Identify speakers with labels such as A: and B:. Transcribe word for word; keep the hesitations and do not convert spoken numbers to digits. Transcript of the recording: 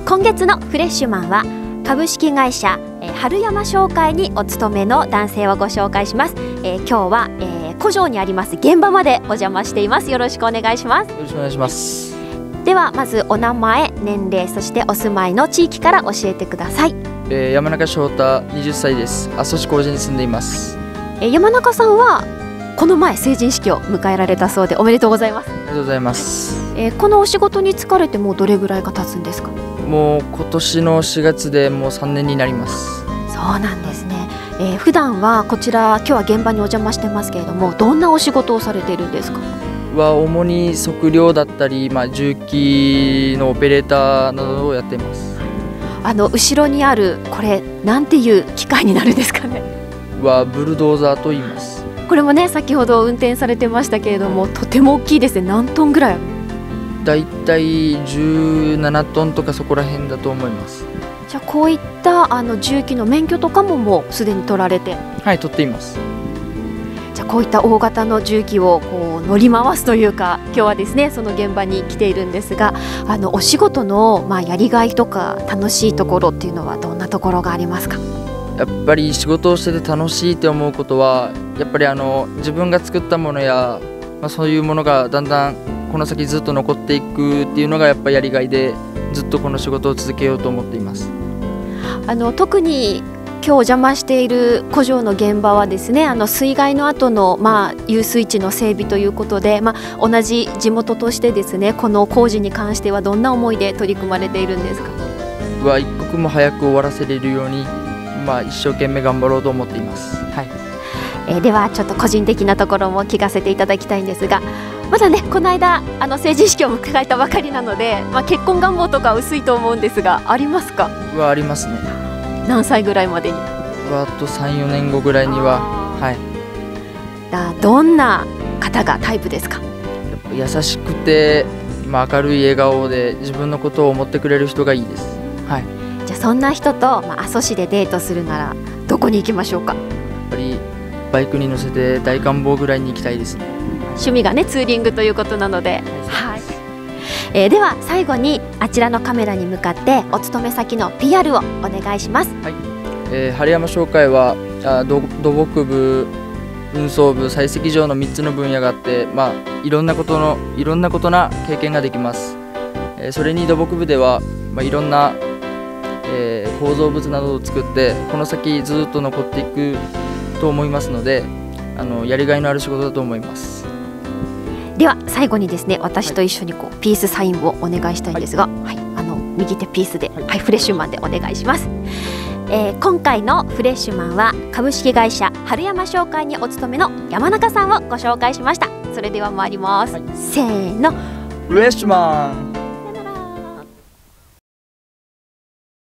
A: 今月のフレッシュマンは株式会社、えー、春山商会にお勤めの男性をご紹介します。えー、今日は、えー、古城にあります現場までお邪魔しています。よろしくお願いします。
B: よろしくお願いします。
A: ではまずお名前、年齢、そしてお住まいの地域から教えてください。
B: えー、山中翔太、はたちです。阿蘇市高寺に住んでいます。
A: えー、山中さんはこの前成人式を迎えられたそうでおめでとうございます。
B: ありがとうございます。
A: えー、このお仕事に就かれてもうどれぐらいが経つんですか？
B: もう今年のしがつでもうさんねんになります。
A: そうなんですね。えー、普段はこちら今日は現場にお邪魔してますけれども、どんなお仕事をされているんですか？
B: は主に測量だったり、まあ、重機のオペレーターなどをやっています。
A: あの後ろにあるこれなんていう機械になるんですかね？
B: はブルドーザーと言います。
A: これもね先ほど運転されてましたけれども、とても大きいですね。何トンぐらいある？
B: だいたいじゅうななトンとかそこら辺だと思います。
A: じゃあこういったあの重機の免許とかももうすでに取られて？
B: はい、取っています。
A: じゃあこういった大型の重機をこう乗り回すというか、今日はですねその現場に来ているんですが、あのお仕事のまあやりがいとか楽しいところっていうのはどんなところがありますか？
B: やっぱり仕事をしてて楽しいって思うことは、やっぱりあの自分が作ったものや、まあ、そういうものがだんだんこの先ずっと残っていくっていうのがやっぱりやりがいで、ずっとこの仕事を続けようと思っています。
A: あの特に今日お邪魔している古城の現場はですね、あの水害の後のまあ遊水地の整備ということで、まあ、同じ地元としてですねこの工事に関してはどんな思いで取り組まれているんですか？
B: は一刻も早く終わらせれるように、まあ、一生懸命頑張ろうと思っています。はい。
A: えー、ではちょっと個人的なところも聞かせていただきたいんですが、まだねこの間あの成人式を迎えたばかりなので、まあ、結婚願望とか薄いと思うんですが、ありますか？
B: はありますね。
A: 何歳ぐらいまでに？
B: はあとさん、よねんごぐらいには。はい。
A: だどんな方がタイプですか？
B: やっぱ優しくて、まあ、明るい笑顔で自分のことを思ってくれる人がいいです。はい。
A: じゃあそんな人と、まあ、阿蘇市でデートするならどこに行きましょうか？
B: やっぱりバイクに乗せて大観峰ぐらいに行きたいですね。
A: 趣味がねツーリングということなので、はい。えー、では最後にあちらのカメラに向かってお勤め先の ピーアール をお願いします。
B: はい。えー、春山商会はあ土土木部、運送部、採石場のみっつの分野があって、まあ、いろんなことのいろんなことな経験ができます。えー、それに土木部では、まあ、いろんな、えー、構造物などを作ってこの先ずっと残っていくと思いますので、あのやりがいのある仕事だと思います。
A: では最後にですね私と一緒にこう、はい、ピースサインをお願いしたいんですが、はいはい、あの右手ピースで、はいはい、フレッシュマンでお願いします。えー、今回のフレッシュマンは株式会社春山商会にお勤めの山中さんをご紹介しました。それでは参ります、はい、せーの、
B: フレッシュマン。